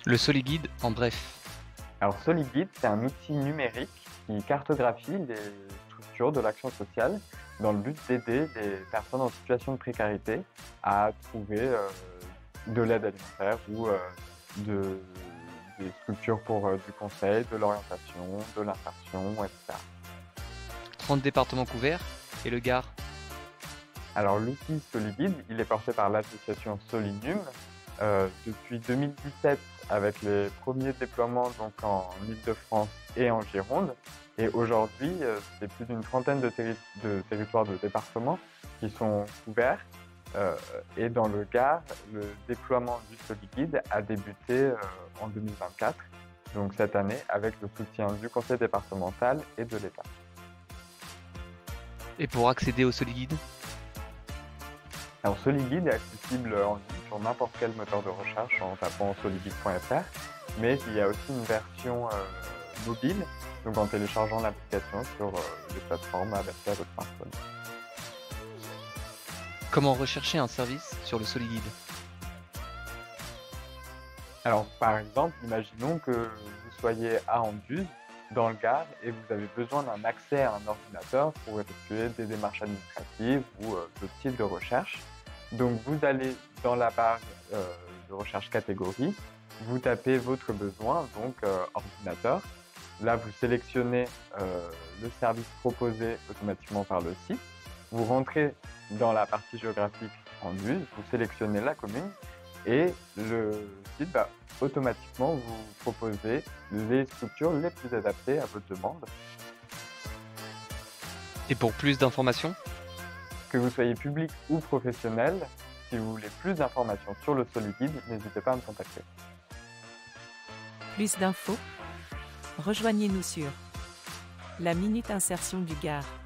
Le Soliguide en bref. Alors SoliGuide, c'est un outil numérique qui cartographie les structures de l'action sociale dans le but d'aider les personnes en situation de précarité à trouver de l'aide alimentaire ou de, des structures pour du conseil, de l'orientation, de l'insertion, etc. 30 départements couverts et le Gard. Alors l'outil SoliGuide, il est porté par l'association Solinum depuis 2017 avec les premiers déploiements donc en Île-de-France et en Gironde. Et aujourd'hui, c'est plus d'une trentaine de territoires de départements qui sont couverts. Et dans le Gard, le déploiement du SoliGuide a débuté en 2024, donc cette année, avec le soutien du conseil départemental et de l'État. Et pour accéder au Soliguide, Alors SoliGuide est accessible en ligne sur n'importe quel moteur de recherche en tapant soliguide.fr, mais il y a aussi une version mobile, donc en téléchargeant l'application sur les plateformes adaptées à votre smartphone. comment rechercher un service sur le Soliguide? Alors par exemple, imaginons que vous soyez à Anduze, dans le Gard, et vous avez besoin d'un accès à un ordinateur pour effectuer des démarches administratives ou d'autres types de recherche. Donc vous allez dans la barre de recherche catégorie, vous tapez votre besoin, donc ordinateur. Là, vous sélectionnez le service proposé automatiquement par le site. Vous rentrez dans la partie géographique Anduze, vous sélectionnez la commune et le site va automatiquement vous proposer les structures les plus adaptées à votre demande. Et pour plus d'informations, Que vous soyez public ou professionnel, si vous voulez plus d'informations sur le SoliGuide, n'hésitez pas à me contacter. Plus d'infos, rejoignez-nous sur la Minute Insertion du Gard.